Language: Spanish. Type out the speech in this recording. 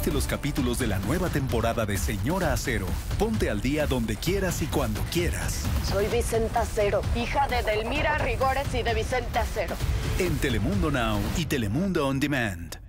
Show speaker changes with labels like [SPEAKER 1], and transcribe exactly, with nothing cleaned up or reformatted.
[SPEAKER 1] perdiste los capítulos de la nueva temporada de Señora Acero, ponte al día donde quieras y cuando quieras.
[SPEAKER 2] Soy Vicenta Acero, hija de Delmira Rigores y de Vicente Acero.
[SPEAKER 1] En Telemundo Now y Telemundo On Demand.